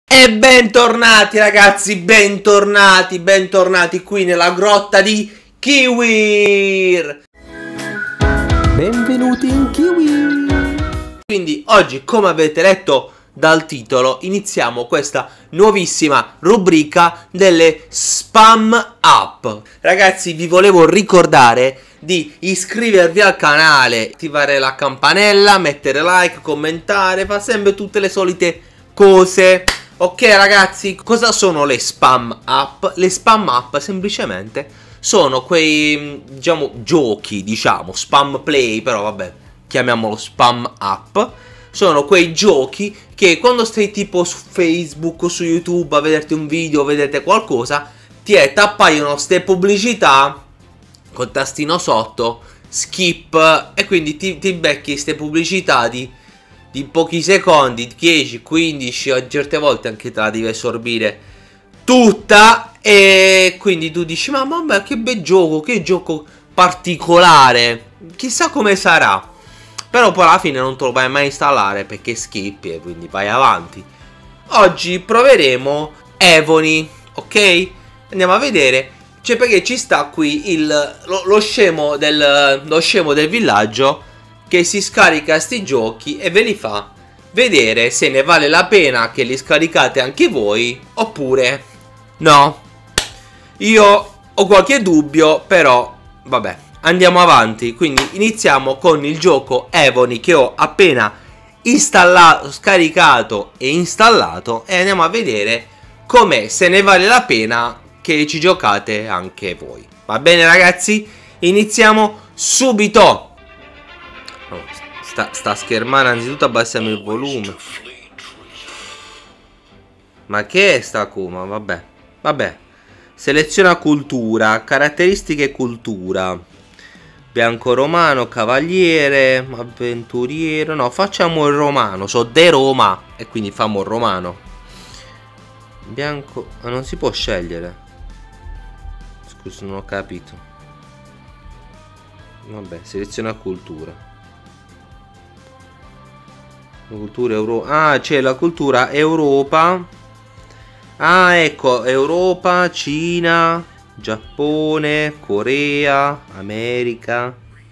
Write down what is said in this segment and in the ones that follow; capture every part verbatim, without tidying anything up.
E bentornati ragazzi, bentornati, bentornati qui nella grotta di Kiwir. Benvenuti in Kiwir. Quindi oggi, come avete letto dal titolo, iniziamo questa nuovissima rubrica delle spam app. Ragazzi, vi volevo ricordare di iscrivervi al canale, attivare la campanella, mettere like, commentare, fa sempre tutte le solite cose. Ok ragazzi, cosa sono le spam app? Le spam app semplicemente sono quei, diciamo, giochi, diciamo, spam play, però vabbè, chiamiamolo spam app. Sono quei giochi che quando stai tipo su Facebook o su YouTube a vederti un video, vedete qualcosa, ti appaiono ste pubblicità col tastino sotto, skip, e quindi ti, ti becchi ste pubblicità di... di pochi secondi, dieci, quindici, a certe volte anche te la devi assorbire tutta, e quindi tu dici ma mamma che bel gioco, che gioco particolare, chissà come sarà, però poi alla fine non te lo vai mai installare perché skippi e quindi vai avanti. Oggi proveremo Evony, ok? Andiamo a vedere, cioè perché ci sta qui il, lo, lo, scemo del, lo scemo del villaggio che si scarica sti giochi e ve li fa vedere se ne vale la pena che li scaricate anche voi oppure no. Io ho qualche dubbio, però vabbè, andiamo avanti. Quindi iniziamo con il gioco Evony che ho appena installato, scaricato e installato, e andiamo a vedere com'è, se ne vale la pena che ci giocate anche voi. Va bene ragazzi? Iniziamo subito. Oh, sta, sta schermando, anzitutto abbassiamo il volume. Ma che è sta Kuma? Vabbè, vabbè. Seleziona cultura, caratteristiche cultura. Bianco romano, cavaliere, avventuriero. No, facciamo il romano, so de Roma e quindi famo il romano. Bianco, ma non si può scegliere. Scusa, non ho capito. Vabbè, seleziona cultura. Cultura Europa. Ah, c'è la cultura Europa. Ah, ecco, Europa, Cina, Giappone, Corea, America,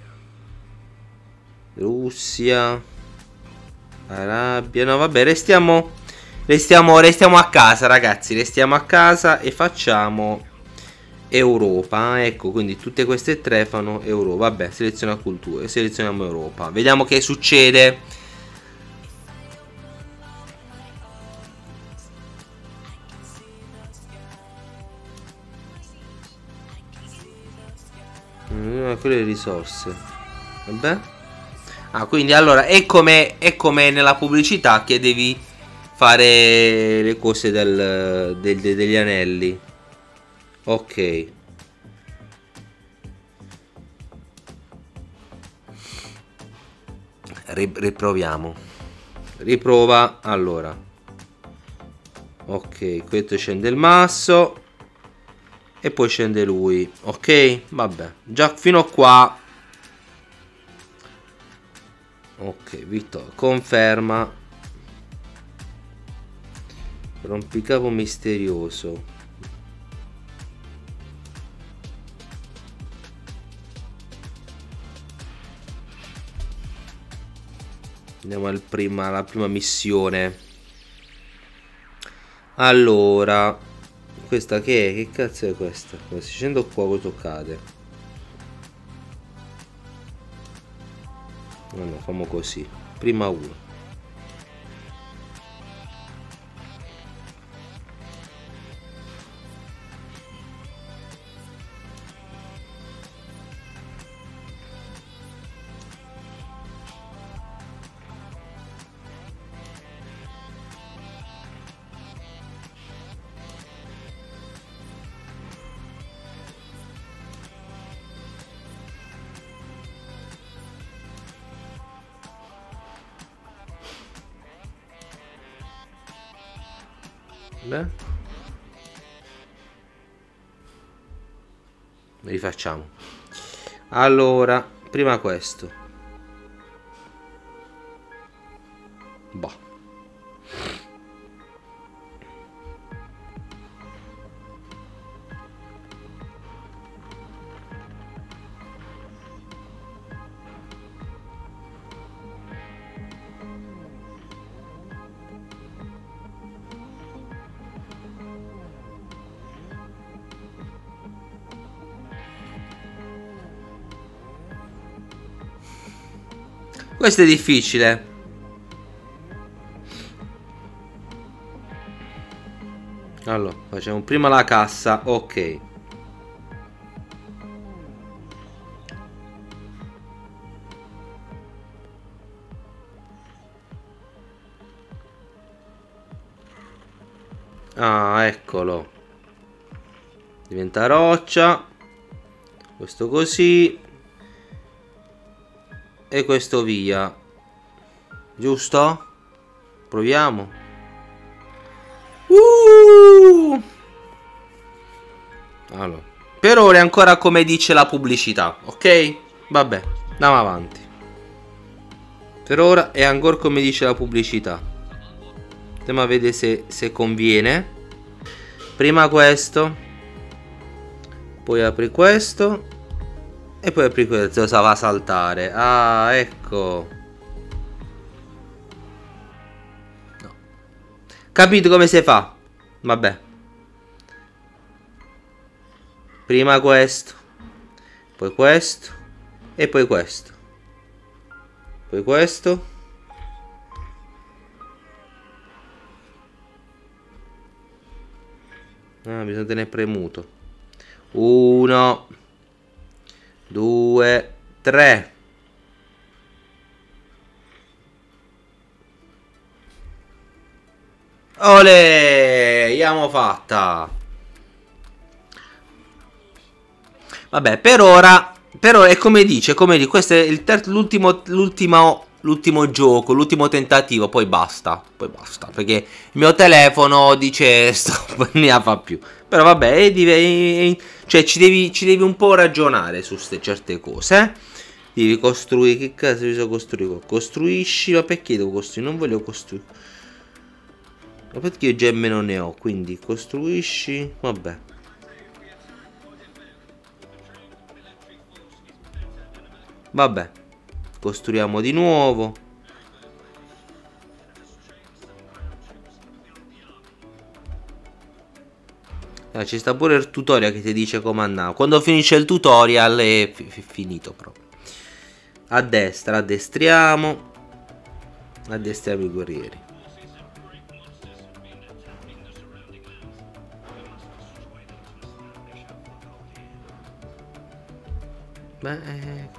Russia, Arabia. No, vabbè, restiamo restiamo restiamo a casa, ragazzi, restiamo a casa e facciamo Europa. Ecco, quindi tutte queste tre fanno Europa. Vabbè, seleziona cultura e selezioniamo Europa. Vediamo che succede. Quelle risorse, vabbè. Ah, quindi allora è come è come nella pubblicità che devi fare le cose del, del, degli anelli. Ok. Riproviamo. Riprova. Allora. Ok, questo scende il masso e poi scende lui. Ok, vabbè, già fino a qua. Ok, Vittorio conferma. Rompicapo misterioso. Andiamo al prima, alla prima missione. Allora, questa che è? Che cazzo è questa? Se scendo qua cosa cade? No, no, facciamo così. Prima uno. Beh, rifacciamo. Allora, prima questo. Boh. Questo è difficile. Allora, facciamo prima la cassa. Ok. Ah, eccolo. Diventa roccia. Questo così. E questo via. Giusto? Proviamo. Uh! Allora, per ora è ancora come dice la pubblicità, ok? Vabbè, andiamo avanti. Per ora è ancora come dice la pubblicità. Andiamo a vedere se, se conviene. Prima questo, poi apri questo e poi apri questo. Cosa va a saltare? Ah, ecco. No. Capito come si fa? Vabbè. Prima questo, poi questo e poi questo, poi questo. Ah, bisogna tenere premuto. Uno, due, tre. Olè, abbiamo fatta. Vabbè, per ora, per ora è come dice, come dice, questo è il terzo, l'ultimo, l'ultimo, l'ultimo gioco, l'ultimo tentativo, poi basta, poi basta, perché il mio telefono dice stop, non ne fa più. Però vabbè, devi, cioè ci devi, ci devi un po' ragionare su queste certe cose, eh? Devi costruire, che cazzo bisogna costruire? Costruisci, ma perché devo costruire? Non voglio costruire. Ma perché io gemme non ne ho, quindi costruisci, vabbè. Vabbè, costruiamo di nuovo. Ah, ci sta pure il tutorial che ti dice come andare. Quando finisce il tutorial è finito proprio. A destra, addestriamo. Addestriamo i guerrieri. Beh...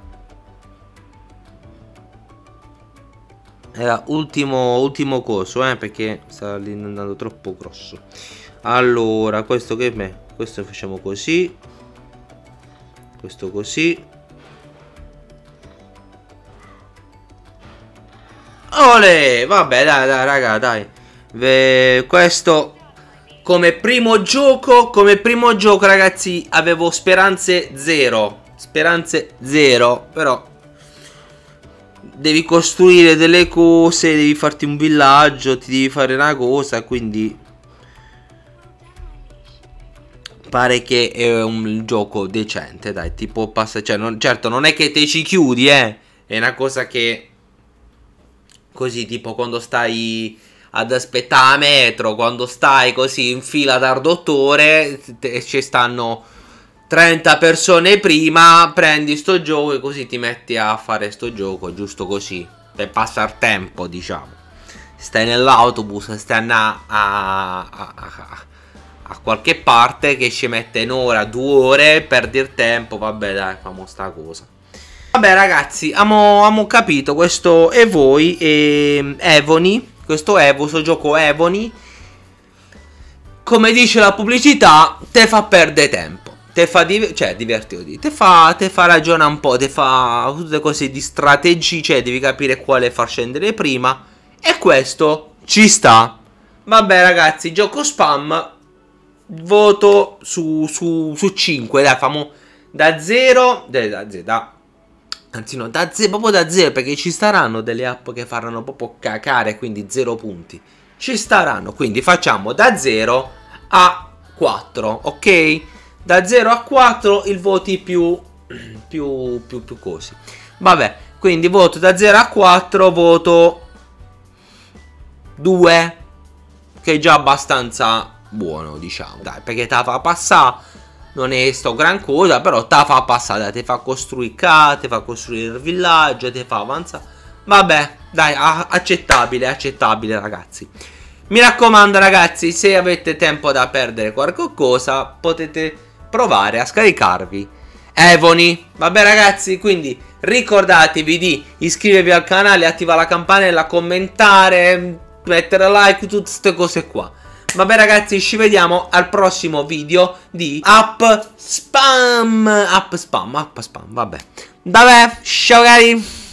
Era ultimo, ultimo coso, eh, perché sta andando troppo grosso. Allora, questo che me? Questo facciamo così. Questo così. Olè! Vabbè, dai, dai, raga, dai. Ve... Questo come primo gioco, come primo gioco, ragazzi, avevo speranze zero. Speranze zero, però... Devi costruire delle cose, devi farti un villaggio, ti devi fare una cosa, quindi pare che è un gioco decente, dai, tipo passa, cioè non, certo non è che te ci chiudi, eh, è una cosa che così tipo quando stai ad aspettare a metro, quando stai così in fila dal dottore e ci stanno trenta persone prima, prendi sto gioco e così ti metti a fare sto gioco, giusto così, per passare tempo, diciamo. Stai nell'autobus, stai a, a, a, a, a qualche parte che ci mette un'ora, due ore, perdi il tempo, vabbè dai, famo sta cosa. Vabbè ragazzi, abbiamo capito, questo è voi, e Evony, questo Evo, questo gioco Evony, come dice la pubblicità, te fa perdere tempo. Te fa div cioè divertire, te fa, te fa ragionare un po', te fa tutte cose di strategie, cioè devi capire quale far scendere prima. E questo ci sta. Vabbè ragazzi, gioco spam, voto su, su, su cinque, dai, famo da zero, da, da, da, anzi no, da zero, proprio da zero, perché ci staranno delle app che faranno proprio cacare, quindi zero punti. Ci staranno, quindi facciamo da zero a quattro, ok? Da zero a quattro il voti più, più, più, più così. Vabbè, quindi voto da zero a quattro, voto due, che è già abbastanza buono, diciamo. Dai, perché te la fa passare, non è sto gran cosa, però te la fa passare, te fa costruire case, te fa costruire il villaggio, te fa avanzare. vabbè, dai, accettabile, accettabile ragazzi. Mi raccomando ragazzi, se avete tempo da perdere qualcosa, potete provare a scaricarvi Evony. Vabbè ragazzi, quindi ricordatevi di iscrivervi al canale, attivare la campanella, commentare, mettere like, tutte queste cose qua. Vabbè ragazzi, ci vediamo al prossimo video di App Spam. App Spam, App Spam, vabbè. Vabbè, ciao cari.